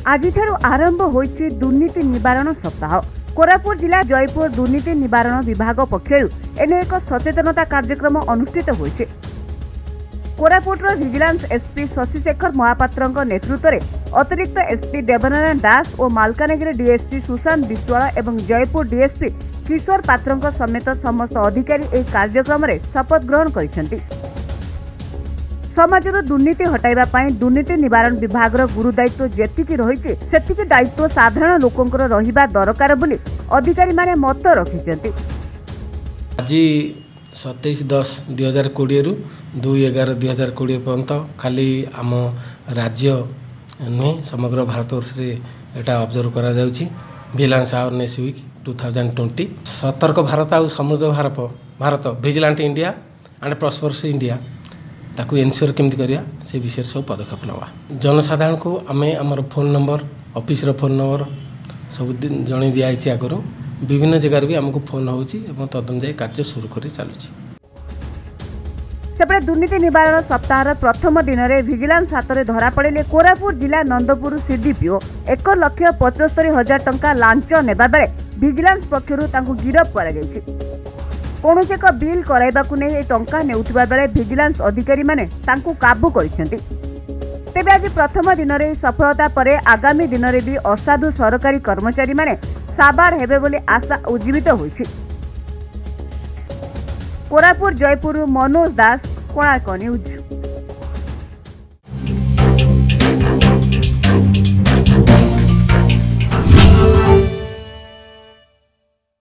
आज आरंभ होइछि दुर्नीति निवारण सप्ताह। कोरापुट जिला जयपुर दुर्नीति निवारण विभाग पक्षरु एने एक सचेतनता कार्यक्रम अनुष्ठित होइछि। कोरापुटर विजिलेंस एसपी शशिशेखर महापात्रଙ୍କ नेतृत्वରେ अतिरिक्त एसपी देवनारायण दास और मालकानगिरी डीएसपी सुशांत विश्वाल एवं जयपुर डीएसपी किशोर पात्रଙ୍କ समेत समस्त अधिकारी ए कार्यक्रम रे शपथ ग्रहण करिसेंति। समाजर दुर्नीति हटाइबा पई दुर्नीति निवारण विभाग गुरुदायित्व जेतिकी रहिछि सेतिकी दायित्व साधारण लोकंकर रहिबा दरकार बोली अधिकारी माने मत रखिसेंति। आज 27/10/2020 रु 2/11/2020 पर्यंत खाली आम राज्य नुहे समग्र भारतवर्ष रे एटा ऑब्जर्व करा जाउछि। विजिलेंस अवेयरनेस वीक 2020 सतर्क भारत आ समृद्ध Bharat vigilant India and prosperous India ताकू एनश्योर केमती करिया से विषय सब पदक्षेप नवा। जनसाधारण को आमे हमर फोन नंबर ऑफिस रो फोन नंबर सब दिन जणी दिया आइछि। आगरो विभिन्न जगह भी हमको फोन होउछि एवं तदन जाय कार्य शुरू करि चालुछि। सेपरे दुर्नीति निवारण सप्ताह प्रथम दिन में विजिलेंस हाथ में धरा पड़े कोरापुट जिला नंदपुर सीडीपीओ 1,75,000 टंका लांच नेबा बेले विजिलेंस पक्षरु तांको गिरफ करा जायछि। कौनसी एक बिल कराइबाकू नहीं टंका नेउथिबा बेले विजिलेंस अधिकारी माने तांको काबू करिसेंति। तेबे आज प्रथम दिन में सफलता परे आगामी दिन में भी असाधु सरकारी कर्मचारी माने साबार हेबे बोली आशा उज्जीवित होइछि। कोरापुट जयपुर मनोज दास, कोणार्क न्यूज।